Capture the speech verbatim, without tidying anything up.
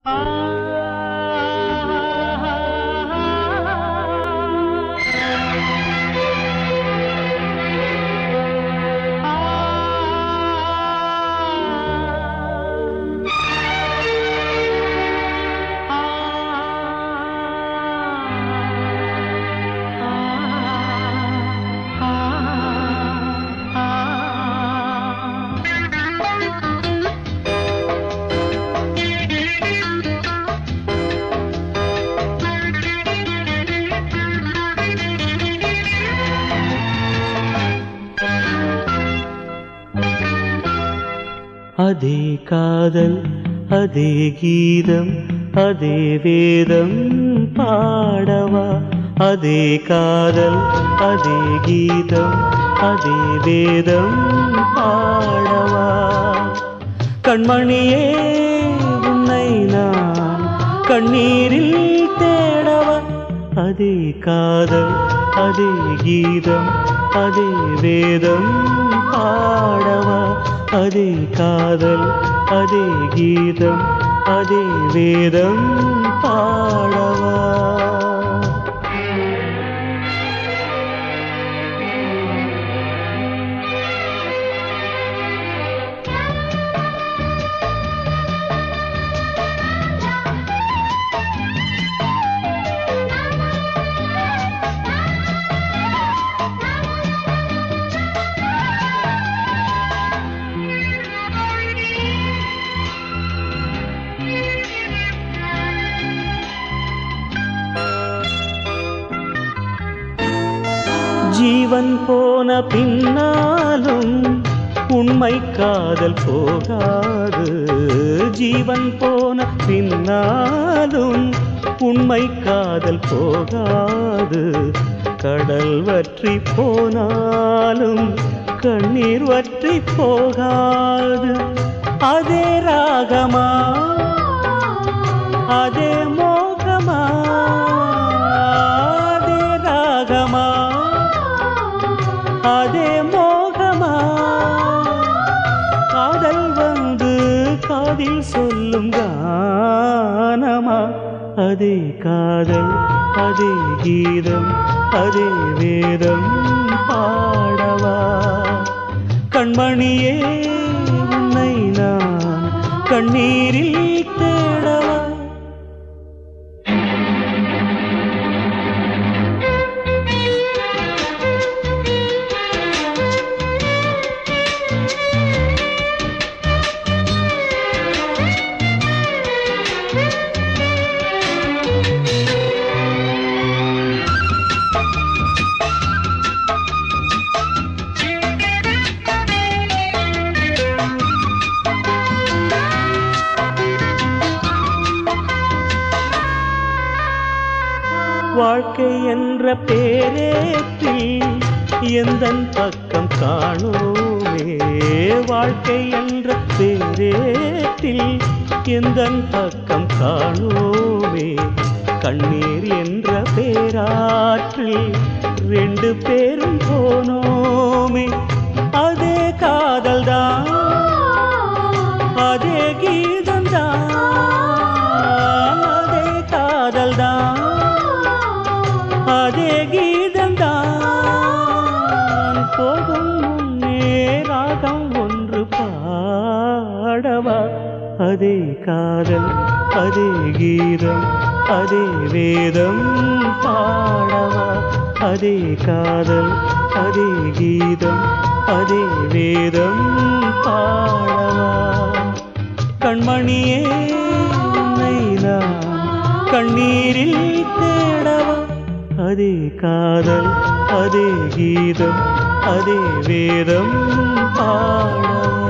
அதே காதல் அதே கீதம் அதே வேதம் பாடவா. அதே காதல் அதே கீதம் அதே வேதம் பாடவா. கண்மணியே உன்னை நான் கண்ணீரில் தேடவா. அதே காதல் அதே கீதம் அதே வேதம் பாடவா. அதே காதல் அதே கீதம் அதே வேதம் பாடவா. ஜீவன் போன பின்னாலும் உண்மை காதல் போகாது. ஜீவன் போன பின்னாலும் உண்மை காதல் போகாது. கடல் வற்றி போனாலும் கண்ணீர் வற்றி போகாது. அதே ராகமா அதே மோகமா. அதே ராகமா அதே மோகமா. காதல் வந்து காதில் சொல்லும் கானமா. அதே காதல் அதே கீதம் அதே வேதம் பாடவா. கண்மணியே உன்னை நான் கண்ணீரில் தேடவா. வாழ்க்கை என்ற பேரேற்றில் எந்தன் பக்கம் காணோமே. வாழ்க்கை என்ற பேரேற்றில் எந்தன் பக்கம் காணோமே. கண்ணீர் என்ற பேராற்றில் ரெண்டு பேரும் போனோமே. அதே காதல்தான் அதே கீதம்தான் அதே காதல்தான் அதே கீதம்தான். போகும் முன்னே ராகம் ஒன்று பாடவா. அதே காதல் அதே கீதம் அதே வேதம் பாடவா. அதே காதல் அதே கீதம் அதே வேதம் பாடவா. கண்மணியே உன்னை நான் கண்ணீரில் தேடவா. அதே காதல் அதே கீதம் அதே வேதம் பாடவா.